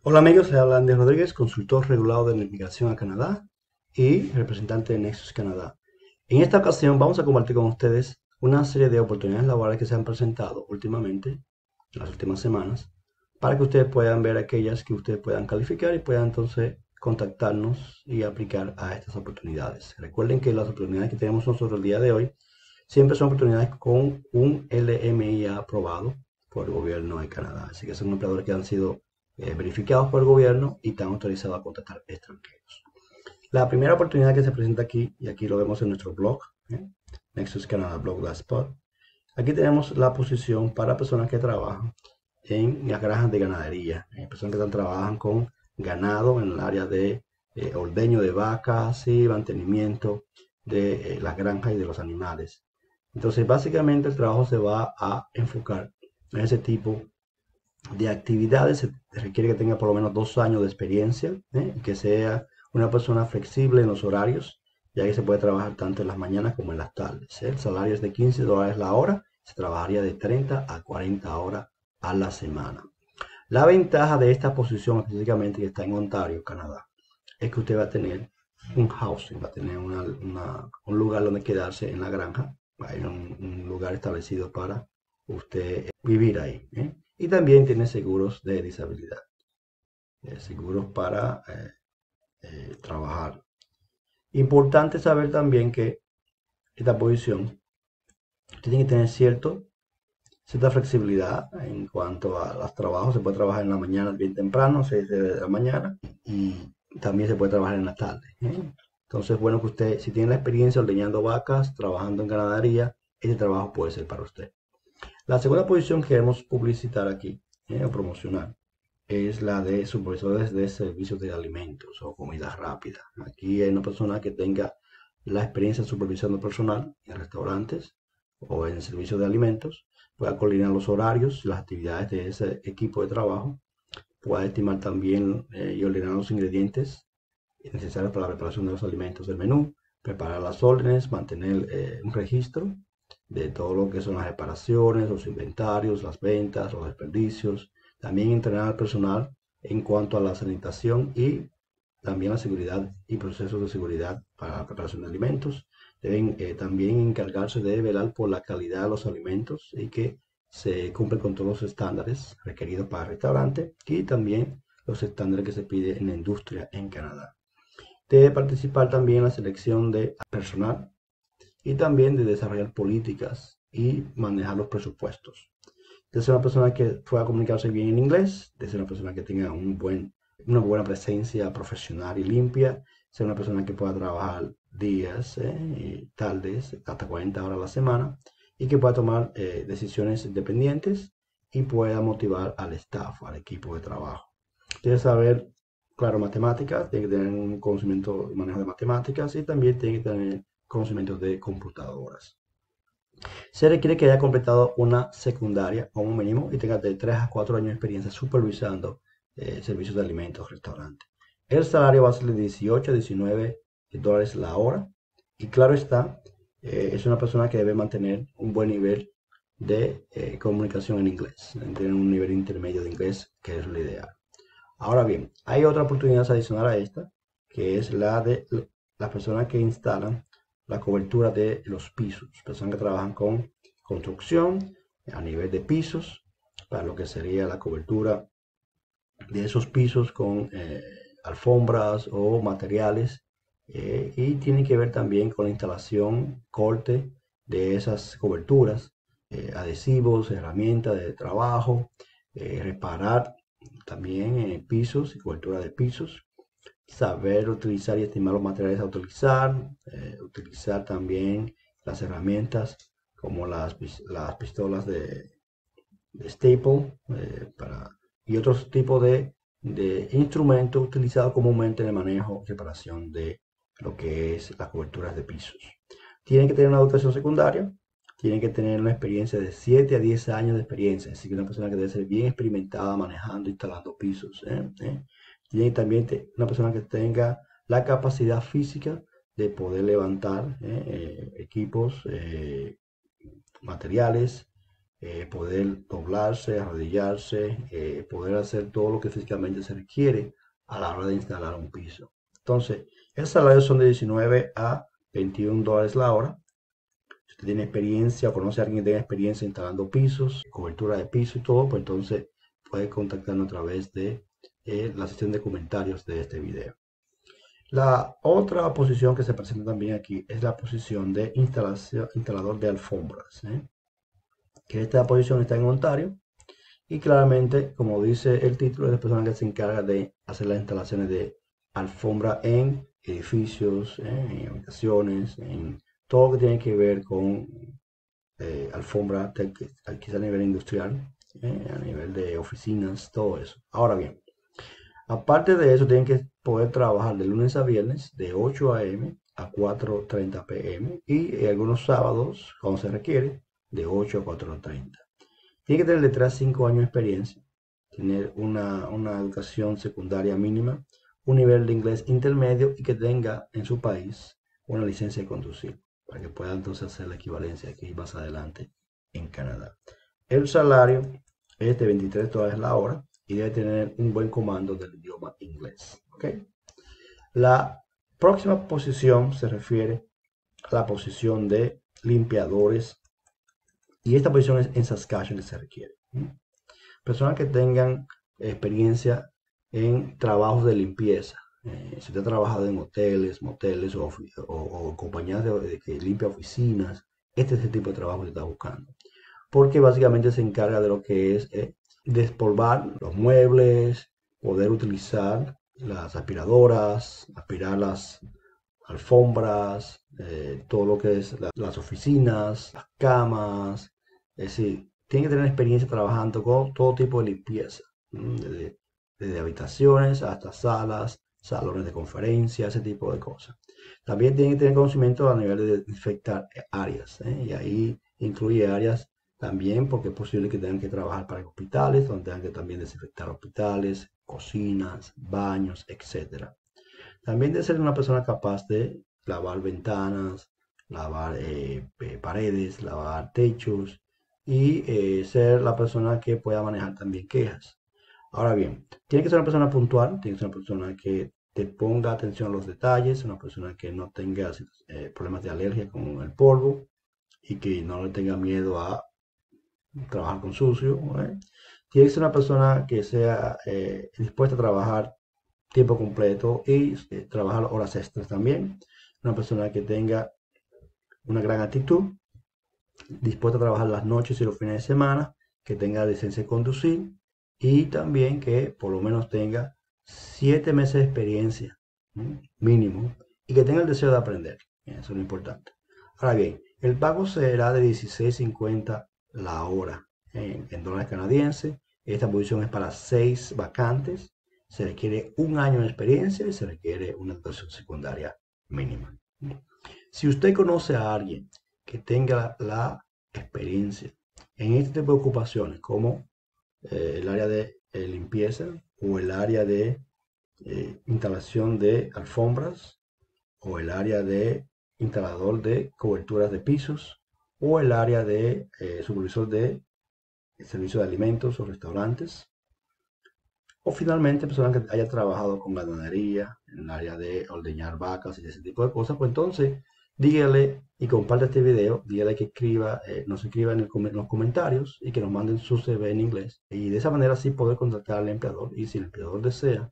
Hola amigos, se habla Andy Rodríguez, consultor regulado de inmigración a Canadá y representante de Nexus Canadá. En esta ocasión vamos a compartir con ustedes una serie de oportunidades laborales que se han presentado últimamente, en las últimas semanas, para que ustedes puedan ver aquellas que ustedes puedan calificar y puedan entonces contactarnos y aplicar a estas oportunidades. Recuerden que las oportunidades que tenemos nosotros el día de hoy siempre son oportunidades con un LMIA aprobado por el gobierno de Canadá. Así que son empleadores que han sido verificados por el gobierno y están autorizados a contratar extranjeros. La primera oportunidad que se presenta aquí, y aquí lo vemos en nuestro blog, Nexus Canada Blog Blogspot, aquí tenemos la posición para personas que trabajan en las granjas de ganadería, personas que trabajan con ganado en el área de ordeño de vacas y mantenimiento de las granjas y de los animales. Entonces, básicamente el trabajo se va a enfocar en ese tipo de actividades. Se requiere que tenga por lo menos 2 años de experiencia, que sea una persona flexible en los horarios, ya que se puede trabajar tanto en las mañanas como en las tardes. El salario es de $15 la hora, se trabajaría de 30 a 40 horas a la semana. La ventaja de esta posición específicamente que está en Ontario, Canadá, es que usted va a tener un housing, va a tener un lugar donde quedarse en la granja, hay un lugar establecido para usted vivir ahí. Y también tiene seguros de disabilidad, seguros para trabajar. Importante saber también que esta posición tiene que tener cierta flexibilidad en cuanto a los trabajos. Se puede trabajar en la mañana bien temprano, 6 de la mañana, y también se puede trabajar en la tarde. Entonces, bueno, que usted, si tiene la experiencia ordeñando vacas, trabajando en ganadería, ese trabajo puede ser para usted. La segunda posición que queremos publicitar aquí, o promocionar, es la de supervisores de servicios de alimentos o comida rápida. Aquí hay una persona que tenga la experiencia supervisando personal en restaurantes o en servicios de alimentos, pueda coordinar los horarios y las actividades de ese equipo de trabajo, pueda estimar también y ordenar los ingredientes necesarios para la preparación de los alimentos del menú, preparar las órdenes, mantener un registro de todo lo que son las reparaciones, los inventarios, las ventas, los desperdicios, también entrenar al personal en cuanto a la sanitación y también la seguridad y procesos de seguridad para la preparación de alimentos. Deben también encargarse de velar por la calidad de los alimentos y que se cumplen con todos los estándares requeridos para el restaurante y también los estándares que se pide en la industria en Canadá. Debe participar también en la selección de personal y también de desarrollar políticas y manejar los presupuestos. De ser una persona que pueda comunicarse bien en inglés, de ser una persona que tenga una buena presencia profesional y limpia, ser una persona que pueda trabajar días y tardes, hasta 40 horas a la semana, y que pueda tomar decisiones independientes y pueda motivar al staff, al equipo de trabajo. Debe saber, claro, matemáticas, tiene que tener un conocimiento y manejo de matemáticas y también tiene que tener conocimientos de computadoras. Se requiere que haya completado una secundaria como mínimo y tenga de 3 a 4 años de experiencia supervisando servicios de alimentos, restaurantes. El salario va a ser de 18 a 19 dólares la hora. Y claro está, es una persona que debe mantener un buen nivel de comunicación en inglés, tener un nivel intermedio de inglés, que es lo ideal. Ahora bien, hay otra oportunidad adicional a esta, que es la de las personas que instalan la cobertura de los pisos, personas que trabajan con construcción a nivel de pisos, para lo que sería la cobertura de esos pisos con alfombras o materiales, y tiene que ver también con la instalación, corte de esas coberturas, adhesivos, herramientas de trabajo, reparar también pisos y cobertura de pisos, saber utilizar y estimar los materiales a utilizar, utilizar también las herramientas como las pistolas de staple y otros tipos de instrumentos utilizados comúnmente en el manejo y reparación de lo que es las coberturas de pisos. Tienen que tener una educación secundaria, tienen que tener una experiencia de 7 a 10 años de experiencia, así que una persona que debe ser bien experimentada manejando, instalando pisos. Tiene también una persona que tenga la capacidad física de poder levantar equipos, materiales poder doblarse, arrodillarse, poder hacer todo lo que físicamente se requiere a la hora de instalar un piso. Entonces, el salario son de 19 a $21 la hora. Si usted tiene experiencia o conoce a alguien que tenga experiencia instalando pisos, cobertura de piso y todo, pues entonces puede contactarnos a través de la sección de comentarios de este video. La otra posición que se presenta también aquí es la posición de instalador de alfombras, que esta posición está en Ontario y claramente, como dice el título, es la persona que se encarga de hacer las instalaciones de alfombra en edificios, en habitaciones, en todo lo que tiene que ver con alfombra, quizá a nivel industrial, a nivel de oficinas, todo eso. Ahora bien, aparte de eso, tienen que poder trabajar de lunes a viernes de 8 a.m. a 4:30 p.m. y algunos sábados, cuando se requiere, de 8 a 4:30. Tiene que tener de 3 a 5 años de experiencia, tener una educación secundaria mínima, un nivel de inglés intermedio y que tenga en su país una licencia de conducir, para que pueda entonces hacer la equivalencia aquí más adelante en Canadá. El salario es de $23 la hora y debe tener un buen comando del idioma inglés. ¿Okay? La próxima posición se refiere a la posición de limpiadores y esta posición es en Saskatchewan que se requiere. Personas que tengan experiencia en trabajos de limpieza. Si usted ha trabajado en hoteles, moteles o compañías que limpian oficinas, este es el tipo de trabajo que está buscando. Porque básicamente se encarga de lo que es despolvar los muebles, poder utilizar las aspiradoras, aspirar las alfombras, todo lo que es las oficinas, las camas. Es decir, tiene que tener experiencia trabajando con todo tipo de limpieza, desde habitaciones hasta salas, salones de conferencia, ese tipo de cosas. También tiene que tener conocimiento a nivel de desinfectar áreas, y ahí incluye áreas también porque es posible que tengan que trabajar para hospitales, donde tengan que también desinfectar hospitales, cocinas, baños, etcétera. También debe ser una persona capaz de lavar ventanas, lavar paredes, lavar techos y ser la persona que pueda manejar también quejas. Ahora bien, tiene que ser una persona puntual, tiene que ser una persona que te ponga atención a los detalles, una persona que no tenga problemas de alergia con el polvo y que no le tenga miedo a trabajar con sucio. Tiene que ser una persona que sea dispuesta a trabajar tiempo completo y trabajar horas extras también. Una persona que tenga una gran actitud, dispuesta a trabajar las noches y los fines de semana, que tenga licencia de conducir y también que por lo menos tenga 7 meses de experiencia mínimo y que tenga el deseo de aprender. Eso es lo importante. Ahora bien, el pago será de 16.50 la hora en dólares canadienses. Esta posición es para 6 vacantes. Se requiere un año de experiencia y se requiere una educación secundaria mínima. Si usted conoce a alguien que tenga la experiencia en este tipo de ocupaciones, como el área de limpieza o el área de instalación de alfombras o el área de instalador de coberturas de pisos o el área de supervisor de servicio de alimentos o restaurantes, o finalmente personas que haya trabajado con ganadería en el área de ordeñar vacas y ese tipo de cosas, pues entonces dígale y comparte este video, dígale que escriba, nos escriba en los comentarios y que nos manden su CV en inglés. Y de esa manera sí poder contactar al empleador. Y si el empleador desea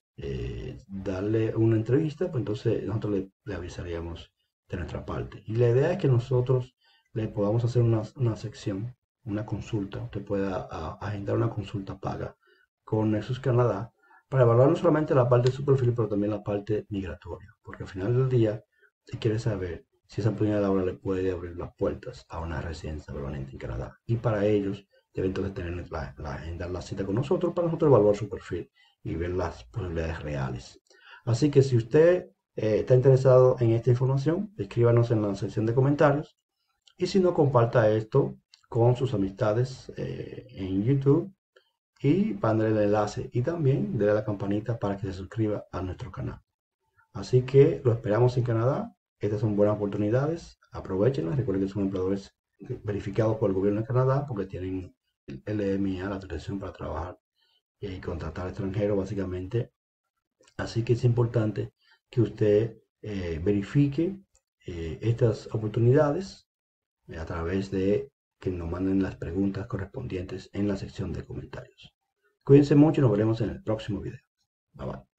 darle una entrevista, pues entonces nosotros le avisaríamos de nuestra parte. Y la idea es que nosotros le podamos hacer una sección, una consulta. Usted pueda agendar una consulta paga con Nexus Canadá para evaluar no solamente la parte de su perfil, pero también la parte migratoria. Porque al final del día, se quiere saber si esa oportunidad laboral le puede abrir las puertas a una residencia permanente en Canadá. Y para ellos, deben entonces tener agendar la cita con nosotros para nosotros evaluar su perfil y ver las posibilidades reales. Así que si usted está interesado en esta información, escríbanos en la sección de comentarios y si no, comparta esto con sus amistades en YouTube y mándale el enlace y también déle a la campanita para que se suscriba a nuestro canal. Así que lo esperamos en Canadá. Estas son buenas oportunidades. Aprovechenlas. Recuerden que son empleadores verificados por el gobierno de Canadá porque tienen el LMA, la autorización para trabajar y contratar extranjeros básicamente. Así que es importante que usted verifique estas oportunidades a través de que nos manden las preguntas correspondientes en la sección de comentarios. Cuídense mucho y nos veremos en el próximo video. Bye bye.